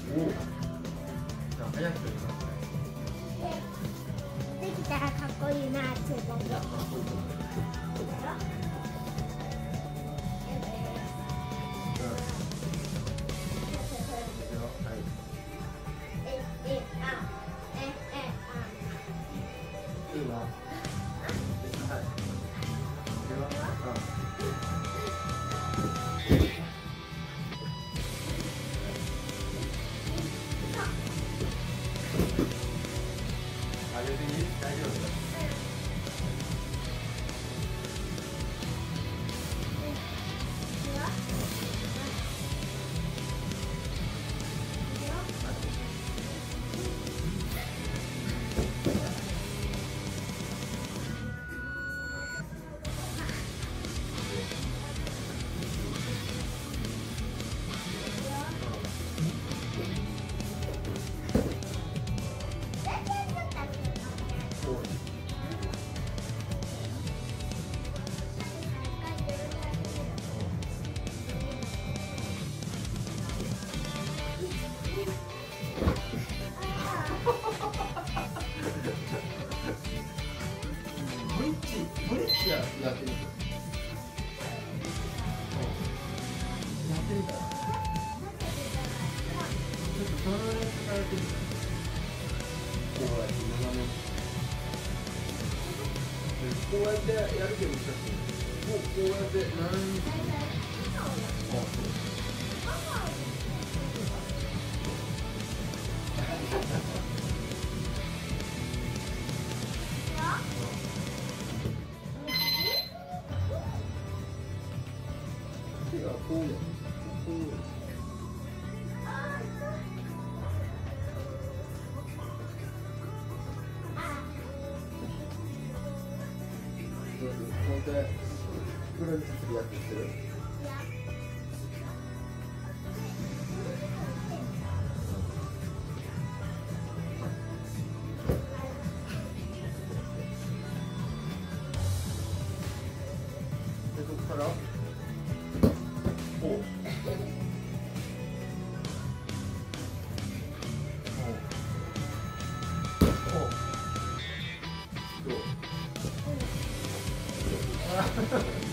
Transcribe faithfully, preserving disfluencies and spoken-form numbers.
おお。じゃあ早く取りますね。 できたらかっこいいなって思う。 じゃあかっこいいと思います。いいな。はい。では、あげていい？大丈夫です。ブリッジ、ブリッジはやってみて。やってみたら。ちょっとその練習からやってみた。こうやって斜め。こうやってやるけど難しい。こう、こうやって斜めに。あ、そう。手がこうやる。こう。こうやってフランスでやってきてる。で、そこから。おう。どう？